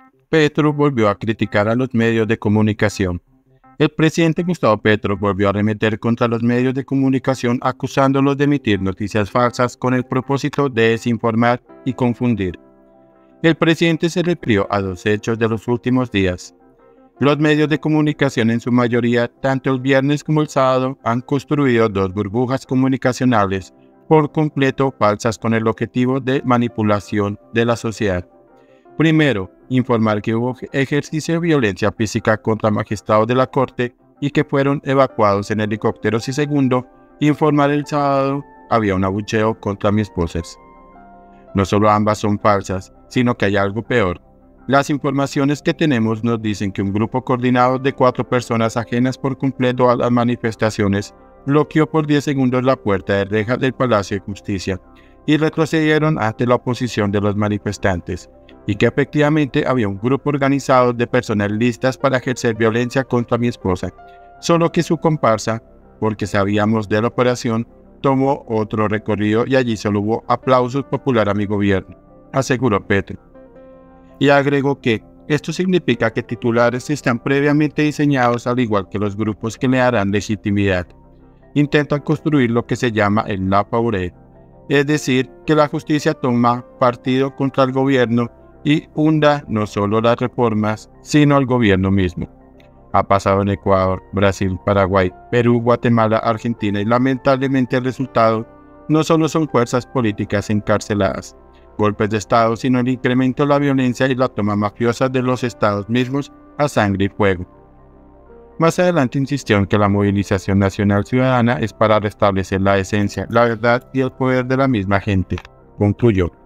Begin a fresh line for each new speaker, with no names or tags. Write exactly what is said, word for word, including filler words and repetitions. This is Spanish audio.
Petro volvió a criticar a los medios de comunicación. El presidente Gustavo Petro volvió a arremeter contra los medios de comunicación acusándolos de emitir noticias falsas con el propósito de desinformar y confundir. El presidente se refirió a dos hechos de los últimos días. Los medios de comunicación en su mayoría, tanto el viernes como el sábado, han construido dos burbujas comunicacionales por completo falsas con el objetivo de manipulación de la sociedad. Primero, informar que hubo ejercicio de violencia física contra magistrados de la Corte y que fueron evacuados en helicópteros. Y segundo, informar el sábado había un abucheo contra mis esposas. No solo ambas son falsas, sino que hay algo peor. Las informaciones que tenemos nos dicen que un grupo coordinado de cuatro personas ajenas por completo a las manifestaciones bloqueó por diez segundos la puerta de rejas del Palacio de Justicia y retrocedieron ante la oposición de los manifestantes, y que efectivamente había un grupo organizado de personas listas para ejercer violencia contra mi esposa, solo que su comparsa, porque sabíamos de la operación, tomó otro recorrido y allí solo hubo aplausos populares a mi gobierno, aseguró Petro. Y agregó que esto significa que titulares están previamente diseñados al igual que los grupos que le darán legitimidad. Intentan construir lo que se llama el la favoré, es decir, que la justicia toma partido contra el gobierno y hunda no solo las reformas, sino al gobierno mismo. Ha pasado en Ecuador, Brasil, Paraguay, Perú, Guatemala, Argentina y lamentablemente el resultado no solo son fuerzas políticas encarceladas, golpes de Estado, sino el incremento de la violencia y la toma mafiosa de los estados mismos a sangre y fuego. Más adelante insistió en que la movilización nacional ciudadana es para restablecer la esencia, la verdad y el poder de la misma gente, concluyó.